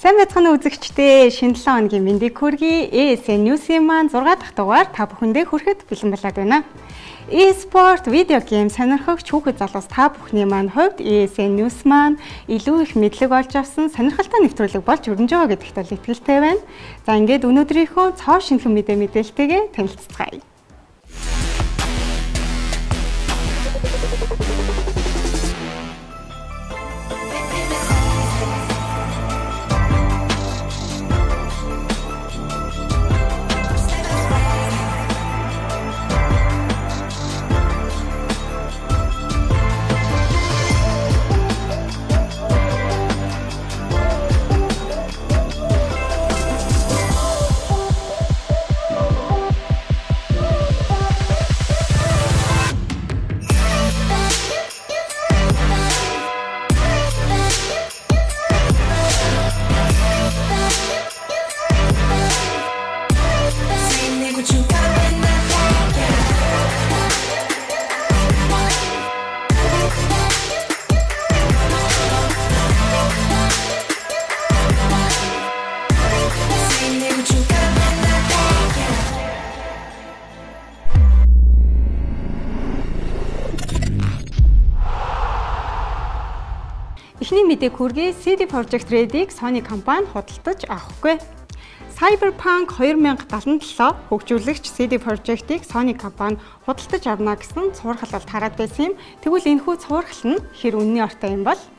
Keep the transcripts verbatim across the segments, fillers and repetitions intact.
Сайн байцгаана уу үзэгчдээ. Шинэ седем хоногийн мэндийг хүргэе. эй эс эн News-ийн маань зургаа дахь дугаар та бүхэндээ хүрэхэд бэлэн болоод байна. E-sport, видео гейм сонирхогч хүүхэд залуус та бүхний маань хувьд эй эс эн News маань илүү их мэдлэг олж авсан сонирхолтой нэвтрүүлэг болж өрнөж байгаа гэдэгт бол итгэлтэй байна. За ингээд өнөөдрийнхөө цоо шинэхэн мэдээ мэдээлэлтэйгээ танилццгаая. Эхний мэдээг хүргэе. си ди Projekt Red-ийг Sony компани худалдаж авахгүй. Cyberpunk two thousand seventy-seven хөгжүүлэгч си ди Projekt-ийг Sony компани худалдаж авна гэсэн цуурхал бол тараад байсан юм. Тэгвэл энэхүү цуурхал нь хэр үнэний ортой юм бол?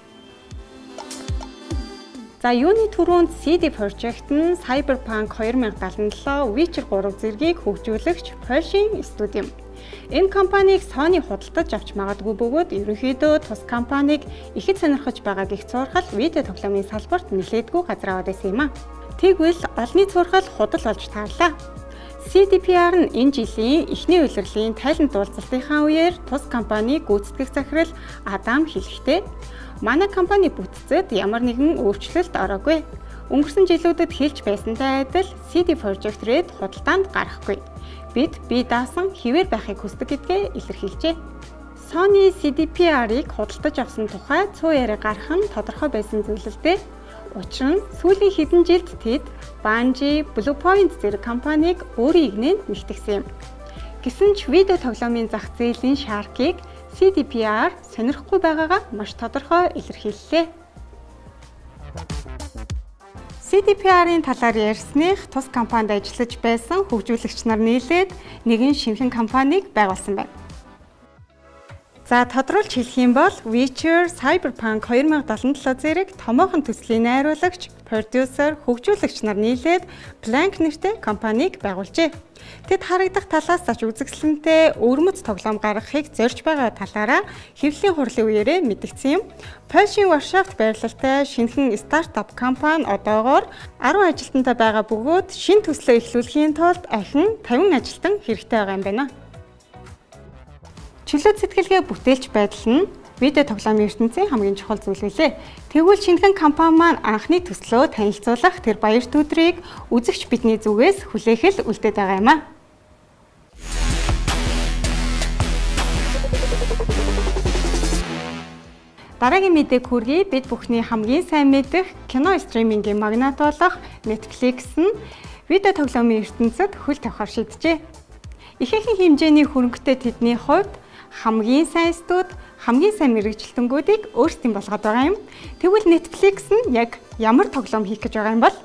За юуны түрүүнд си ди Projekt нь Cyberpunk two thousand seventy-seven Witcher three зэргийг хөгжүүлэгч Pulsion студи юм. Энэ компанийг Sony худалдаж авч магадгүй бөгөөд ерөнхийдөө тус компанийг ихэд сонирхож байгаа гэх цуурхал видео тоглоомын салбарт нэлээдгүй газар аваад байсан юм а. Тэгвэл олонний цуурхал худал болж таарлаа. си ди пи ар нь энэ жилийн эхний улирлын тайлант уулзалтынхаа үеэр тус компаниг гүйцэтгэх захирал Адам хэлэхдээ манай компани бүтцэд ямар нэгэн өөрчлөлт ороогүй. Өнгөрсөн жилүүдэд хэлж байсантай адил си ди Projekt Red худалдаанд гарахгүй. Бид бие даасан хэвээр байхыг хүсдэг гэдгээ илэрхийлжээ. Sony си ди пи ар-ыг худалдаж авсан тухай цуу яриа гарах нь тодорхой байсан зүйл л дээ. Учир нь сүүлийн хэдэн жилд тэд Bungie, Bluepoint зэрэг компанийг өөрийн игнэнд нэгтгэсэн юм. Гэсэн ч видео тоглоомын зах зээлийн шаркийг си ди пи ар сонирхгүй байгаагаа маш тодорхой илэрхийллээ. си ди пи ар-ын талаар ярьсных тус компанид ажиллаж байсан хөгжүүлэгч нар нийлээд нэгэн шинэхэн компанийг байгуулсан байна. За тодруулж хэлэх юм бол Witcher, Cyberpunk two thousand seventy-seven зэрэг томоохон төслийн найруулагч, продюсер, хөгжүүлэгч нар нийлээд Plank нэртэй компанийг байгуулжээ. Тэд харагдах талаас ч үзэсгэлэнтэй өвөрмөц тоглоом гаргахыг зорьж байгаа талаараа хэвлэлийн хурлын үеэрээ мэдгдсэн юм. Pulsion Warcraft байрлалтай шинэхэн стартап компани одоогоор ten ажилтнтай байгаа бөгөөд шинэ төслөө эхлүүлэхийн тулд ахин fifty ажилтан хэрэгтэй байгаа юм байна. Чөлөө сэтгэлгээ бүтээлч байдал нь видео тоглоомын ертөнцийн хамгийн чухал зүйл билээ. Тэгвэл шинэхэн компани маань анхны төслөө танилцуулах тэр баярт өдрийг үзэгч бидний зүгээс хүлээх л үлдээд байгаа юм а. Дараагийн мэдээг хүргэе. Бид бүхний хамгийн сайн мэдэх кино стримингийн магнат болох Netflix нь видео тоглоомын ертөнцид хөл тавихаар шийджээ. Ихэнх хэмжээний хөрөнгөтэй тэдний хувьд хамгийн сайн студ, хамгийн сайн мэргэжилтэнгүүдийг өөрсдийн болгоод байгаа юм. Тэгвэл Netflix нь яг ямар тоглоом хийх гэж байгаа юм бол?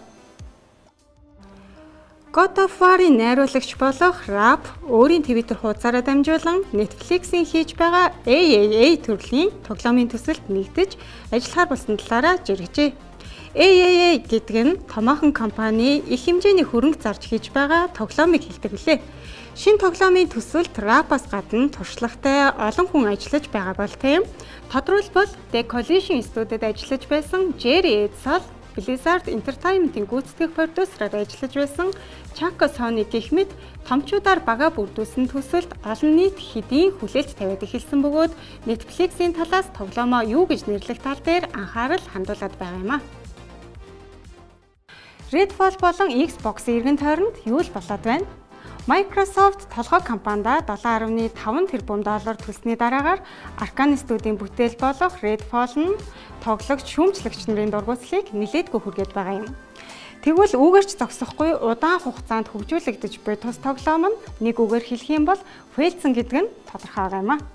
God of War-ын найруулагч болох Rap өөрийн Twitter хуудасаараа дамжуулан Netflix-ийн хийж байгаа эй эй эй төрлийн тоглоомын төсөлд нэгдэж ажиллахаар болсон талаараа жиргэжээ. эй эй эй гэдэг нь томоохон компани их хэмжээний хөрөнгө зарж хийж байгаа тоглоомыг хэлдэг билээ. Шинэ тоглоомын төсөлд Rap-аас гадна туршлагатай олон хүн ажиллаж байгаа бол тийм. Тодорхойлбол The Coalition студид ажиллаж байсан Jerry Edsall, Blizzard Entertainment-ийн гүйцэтгэх продюсераар ажиллаж байсан Chaco Sony гэх мэт томчуудаар бага бүрдүүлсэн төсөлд олон нийт хэдийн хүлээлт тавиад эхэлсэн бөгөөд Netflix-ийн талаас тоглоомоо юу гэж нэрлэх тал дээр анхаарал хандуулад байгаа юм а. Redfall болон Xbox-ийн эргэн тойронд юу л болоод байна? Microsoft толгой компанида seven point five тэрбум доллар төлсний дараагаар Arkane студийн бүтээл болох Redfall нь тоглогч шүүмжлэгч нарын дургуутслыг нэлээдгүй хүргээд байгаа юм. Тэгвэл үүгээрч зогсохгүй удаан хугацаанд хөгжүүлэгдэж буй тус тоглоом нь нэг үгээр хэлэх юм бол фейлсэн гэдэг нь тодорхой байгаа юм а.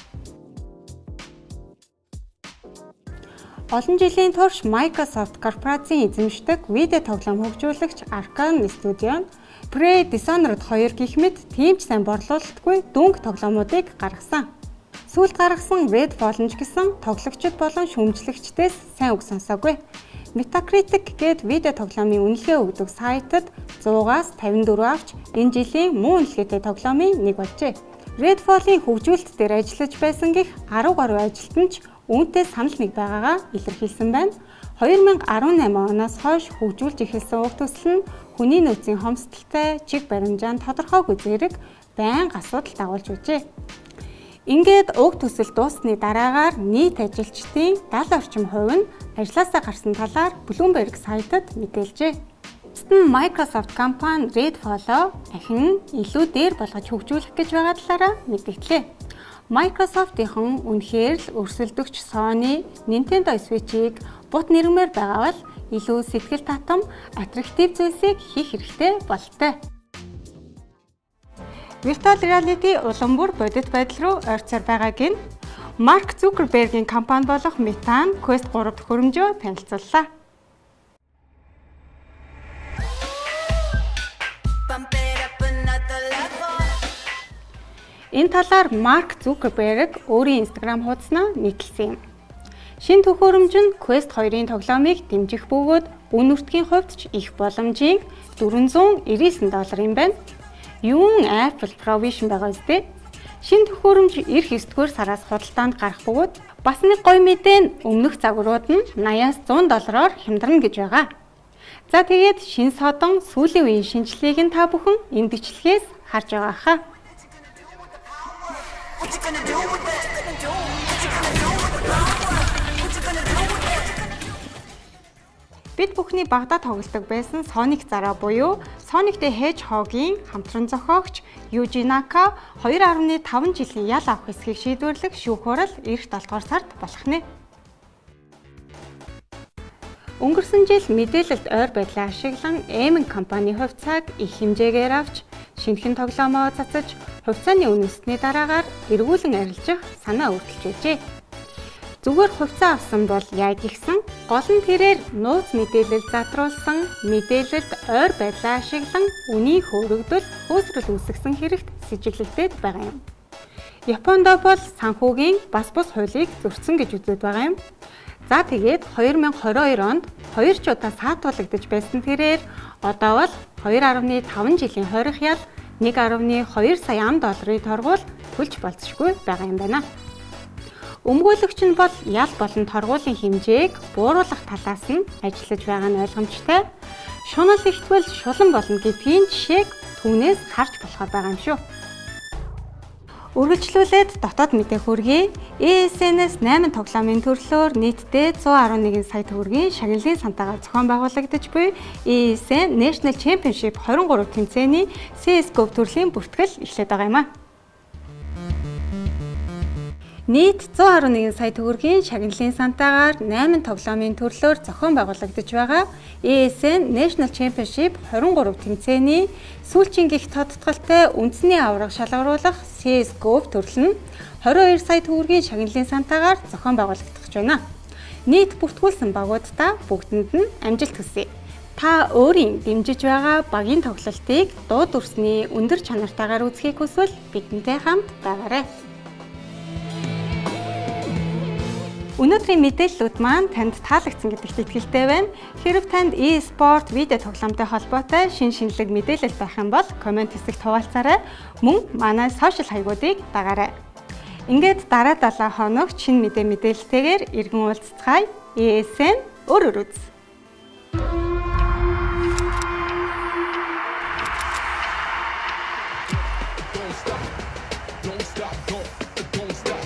Олон жилийн турш Microsoft корпорацийн эзэмшдэг видео тоглоом хөгжүүлэгч Arkane студио нь Prey Dishonored two гэх мэт тийм ч сайн борлуулалтгүй дүнг тоглоомуудыг гаргасан. Сүүлд гаргасан Redfall нь ч гэсэн тоглогчид болон шүүмжлэгчдээс сайн үг сонсоогүй. Metacritic гээд видео тоглоомын үнэлгээ өгдөг сайтад one-аас fifty-four авч энэ жилийн муу үнэлгээтэй тоглоомын нэг болжээ. Redfall-ийн хөгжүүлэлт дээр ажиллаж байсан гэх ten гаруй ажилтнч үүнтэй санал нэг байгаагаа илэрхийлсэн байна. twenty eighteen оноос хойш хөгжүүлж эхэлсэн уг төсөл нь хүний нөөцийн хомсдолтой, чиг баримжаанд тодорхойгүй зэрэг байнга асуудал дагуулж байжээ. Ингээд уг төсөл дуусны дараагаар нийт ажилчдын seventy орчим хувь нь ажлаасаа гарсан талаар Bloomberg сайтад мэдээлжээ. Тэд нь Microsoft компани Redfall-оо ахин илүү дээр болгож хөгжүүлэх гэж байгаа талаараа мэдгдлээ. Microsoft-ийн үнэхээр л өрсөлдөгч Sony, Nintendo Switch-ийг бут нэрмээр байгаа бол илүү сэтгэл татам, аттрактив зүйлсийг хийх хэрэгтэй болтой. Virtual reality улам бүр бодит байдал руу ойрцоор байгааг нь Mark Zuckerberg-ийн компани болох Meta нь Quest three дахь хөрөмжөө танилцууллаа. Энэ талаар Mark Zuckerberg өөрийн Instagram хуудаснаа нийтлсэн юм. Шинэ төхөөрөмж нь Quest two-ын тоглоомыг дэмжих бөгөөд үн үртгийн хувьд ч их боломжийн four hundred ninety-nine доллар юм байна. Юун Apple Provision байгаа үстэй. Шинэ төхөөрөмж эх нine-р сараас худалдаанд гарах бөгөөд бас нэг гоё мэдээ нь өмнөх загварууд нь eighty-аас one hundred доллараар хямдарна гэж байгаа. За тэгээд шинэ содон сүүлийн үеийн шинжлэгийг нь та бүхэн энэ бичлэгээс харж байгаа хаа. Бид бүхний багада тоглодог байсан Sonic зараа буюу Sonic the Hedgehog-ийн хамтран зохиогч Yuji Naka two point five жилийн ял авах эсхийг шийдвэрлэх шүүх хурал эх seven сард болох нэ. Өнгөрсөн жил мэдээлэлд ойр байдлаа ашиглан Epic компани хувьцааг их хэмжээгээр авч шинэхэн тоглоомоо цацаж хувьцааны үнэсний дараагаар эргүүлэн арилжих санаа өртөлж байжээ. Зүгээр хувьцаа авсан бол яг гисэн гол нь тэрээр нууц мэдээлэл задруулсан мэдээлэлд ойр байдлаа ашиглан үнийг хөөрөгдөл хөөсрөл үүсгэсэн хэрэгт сэжиглэгдээд байгаа юм. Японд бол санхүүгийн бас бус хуулийг зөрчсөн гэж үздэг байгаа юм. За тэгээд twenty twenty-two онд хоёр ч удаа саатуулагдаж байсан тэрээр одоо бол two point five жилийн хорих ял one point two сая ам долларын торгуул төлж болцсохгүй байгаа юм байна. Өмгөөлөгч нь бол ял болон торгуулийн хэмжээг бууруулах талаас нь ажиллаж байгаа нь ойлгомжтой. Шунал ихтвэл шулан болно гэдгийн жишээг түүнээс харж болохоор байгаа юм шүү. Үргэлжлүүлээд дотоод мэдээ хүргэе. E S N-ээс eight тоглоомын төрлөөр нийтдээ one hundred eleven сая төгрөгийн шагналын сантаагаар зохион байгуулагдаж буй E S N National Championship twenty-three тэмцээний C S G O төрлийн бүртгэл эхлээд байгаа юм а. Нийт one hundred eleven сая төгрөгийн шагналын сантаагаар eight тоглоомын төрлөөр зохион байгуулагдаж байгаа E S N National Championship twenty-three тэмцээний сүүлчийн гих тодтголтой үндэсний аварга шалгаруулах C S G O төрөл нь twenty-two сая төгрөгийн шагналын сантаагаар зохион байгуулагдах гэж байна. Нийт бүртгүүлсэн багуудаа бүгдэнд нь амжилт хүсье. Та өөрийн дэмжиж байгаа багийн тоглолтыг дууд дүрсний өндөр чанартайгаар үзхийг хүсвэл бидэнтэй хамт байгаарай. Өнөөдрийн мэдээллүүд маань танд таалагдсан гэдэгт итгэлтэй байна. Хэрэв танд e-sport видео тоглоомтой холбоотой шин шинэлэг мэдээлэл байх юм бол комент хэсэгт хуваалцаарай. Мөн манай сошиал хаягуудыг дагаарай. Ингээд дараа seven хоногт шинэ мэдээ мэдээлэлтэйгээр иргэн уулзцгаая. E S N өөр өөр үз. Don't stop, don't stop, don't stop.